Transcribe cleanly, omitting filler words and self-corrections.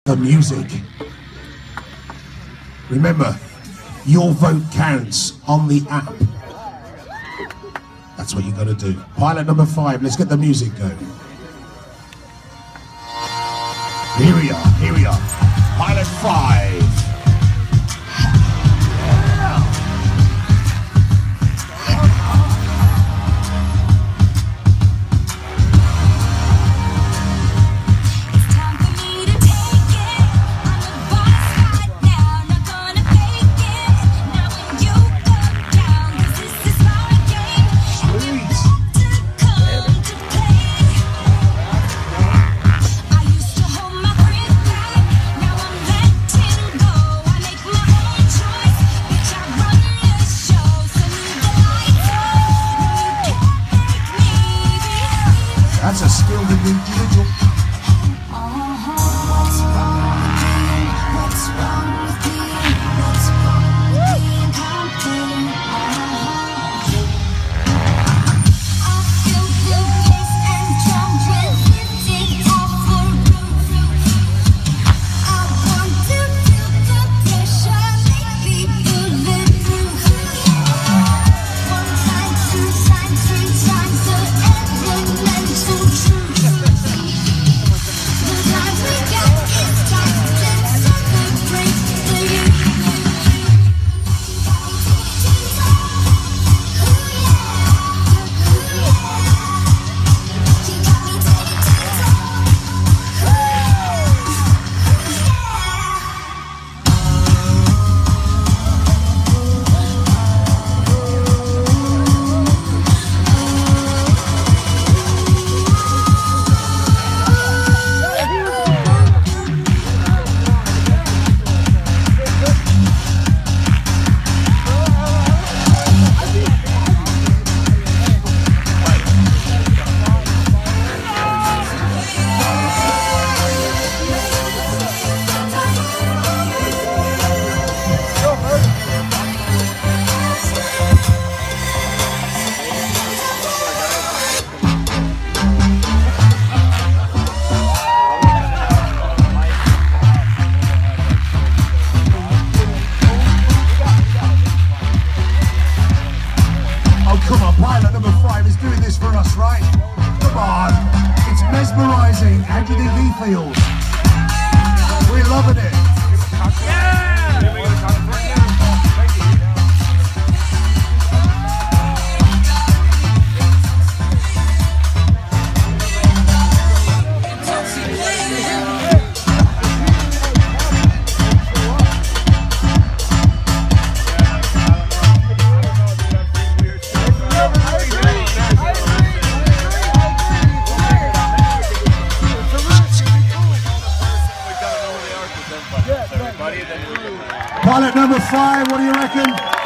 the music. Remember, your vote counts on the app. That's what you got to do. Pilot number 5, let's get the music going. Here we are. Pilot 5. That's a skilled individual. Pilot number 5 is doing this for us, right? Come on, it's mesmerising. How do you think he feels? We're loving it. Yeah! Pilot number 5, what do you reckon?